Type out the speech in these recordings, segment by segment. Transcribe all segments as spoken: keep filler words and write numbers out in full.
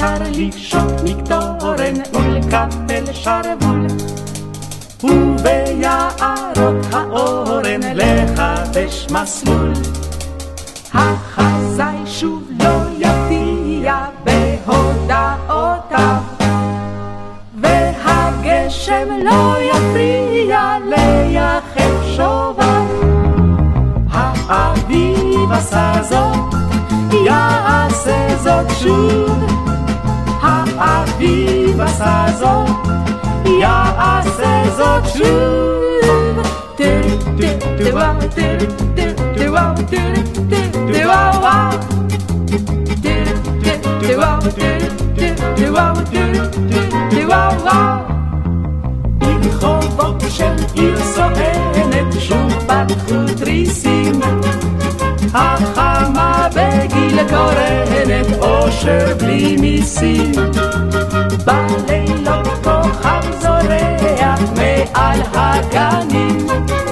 אפשר לפשוט מקטורן ולקפל שרוול, וביערות האורן לחדש מסלול. החזאי שוב לא יפתיע בהודעותיו, והגשם לא יפריע ליחף שוביו. האביב עשה זאת, יעשה זאת שוב. האביב עשה זאת, יעשה זאת שוב. טרי טרי טרי וואו, טרי טרי טרי וואו, טרי טרי טרי וואו וואו, טרי טרי טרי וואו, טרי טרי טרי וואו, טרי טרי טרי וואו וואו. ברחובות של עיר סואנת שוב פתחו תריסים, החמה בגיל קורנת אושר בלי מיסים. בלילות כוכב זורח מעל הגנים,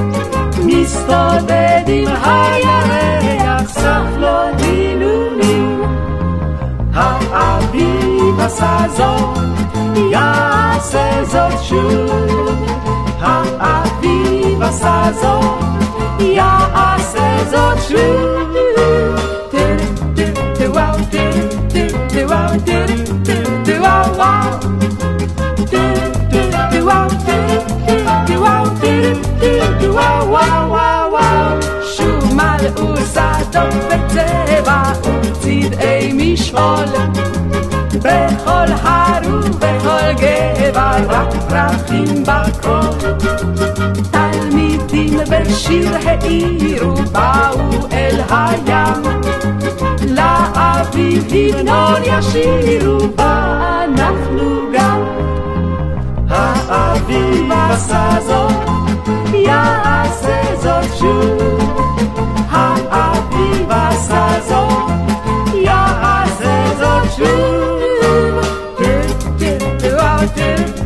מסתודד עם הירח סך לו דילולים. האביב עשה זאת, יעשה זאת שוב. האביב עשה זאת, יעשה זאת שוב. טרי טרי טרי וואו, טרי טרי טרי וואו, טרי טרי טרי וואו וואו, טרי טרי טרי וואו, טרי טרי טרי וואו, טרי טרי טרי וואו וואו וואו וואו. שוב מלאו שדות בצבע וצבעי משעול, בכל הר ובכל גבע רק פרחים בכל. תלמידים בשיר העירו באו אל הים, לאביב המנון ישירו ואנחנו גם. האביב עשה זאת, יעשה זאת שוב. האביב עשה זאת, יעשה זאת שוב. טרי טרי טרי וואו, טרי